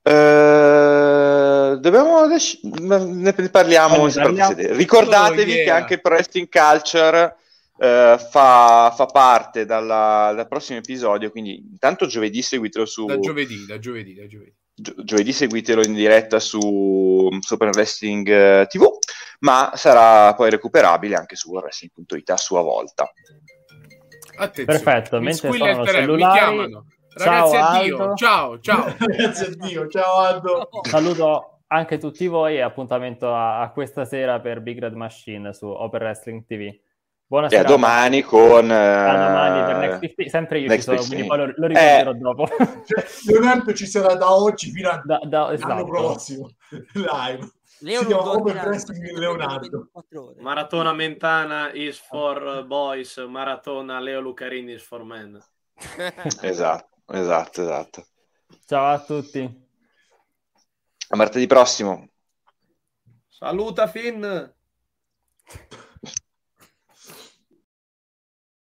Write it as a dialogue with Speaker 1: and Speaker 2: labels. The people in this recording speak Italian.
Speaker 1: Dobbiamo ne parliamo in separate sedi. Ricordatevi che anche il Pro Wrestling Culture fa parte dal prossimo episodio, quindi intanto giovedì seguitelo su
Speaker 2: da giovedì.
Speaker 1: Giovedì seguitelo in diretta su Pro Wrestling TV, ma sarà poi recuperabile anche su wrestling.it a sua volta.
Speaker 2: Attenzione.
Speaker 3: Perfetto, mentre suonano cellulari,
Speaker 2: mi chiamano. Ragazzi, addio. Ciao.
Speaker 4: Ragazzi, addio. Ciao Aldo.
Speaker 3: Saluto anche tutti voi e appuntamento a questa sera per Big Red Machine su Open Wrestling TV. Buonasera.
Speaker 1: E a domani con
Speaker 3: a domani per Next 15. Sempre io
Speaker 1: Next
Speaker 3: ci sono,
Speaker 1: 15.
Speaker 3: quindi poi lo ricorderò dopo.
Speaker 4: Leonardo ci sarà da oggi fino all'anno
Speaker 3: esatto.
Speaker 4: prossimo live.
Speaker 5: Leo
Speaker 4: si chiama Open Wrestling Leonardo.
Speaker 6: Maratona Mentana is for boys, maratona Leo Lucarini is for men.
Speaker 1: Esatto.
Speaker 3: Ciao a tutti.
Speaker 1: A martedì prossimo.
Speaker 6: Saluta Finn.